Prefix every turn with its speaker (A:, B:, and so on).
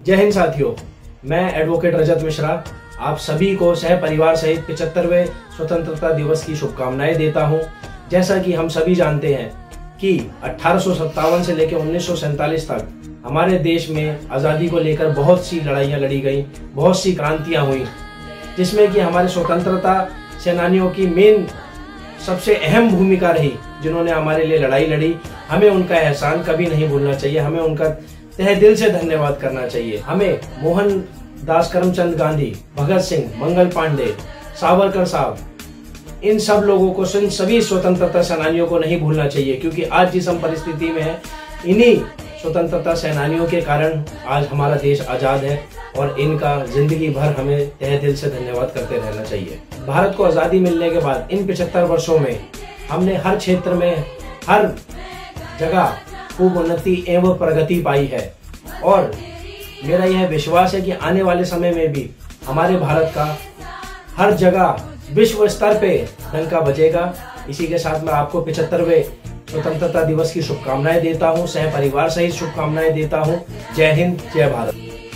A: जय हिंद साथियों, मैं एडवोकेट रजत मिश्रा आप सभी को सह परिवार सहित 75वें स्वतंत्रता दिवस की शुभकामनाएं देता हूं। जैसा कि हम सभी जानते हैं कि 1857 से लेकर 1947 तक हमारे देश में आज़ादी को लेकर बहुत सी लड़ाइयाँ लड़ी गई, बहुत सी क्रांतियाँ हुई, जिसमें कि हमारे स्वतंत्रता सेनानियों की मेन सबसे अहम भूमिका रही, जिन्होंने हमारे लिए लड़ाई लड़ी। हमें उनका एहसान कभी नहीं भूलना चाहिए, हमें उनका तहे दिल से धन्यवाद करना चाहिए। हमें मोहनदास करमचंद गांधी, भगत सिंह, मंगल पांडे, सावरकर साहब, इन सब लोगों को, इन सभी स्वतंत्रता सेनानियों को नहीं भूलना चाहिए, क्योंकि आज जिस हम परिस्थिति में है, इन्हीं स्वतंत्रता सेनानियों के कारण आज हमारा देश आजाद है और इनका जिंदगी भर हमें तहे दिल से धन्यवाद करते रहना चाहिए। भारत को आज़ादी मिलने के बाद इन 75 वर्षों में हमने हर क्षेत्र में, हर जगह खूब उन्नति एवं प्रगति पाई है और मेरा यह विश्वास है कि आने वाले समय में भी हमारे भारत का हर जगह विश्व स्तर पे डंका बजेगा। इसी के साथ मैं आपको 75वें स्वतंत्रता दिवस की शुभकामनाएं देता हूं, सह परिवार सहित शुभकामनाएं देता हूं। जय हिंद, जय भारत।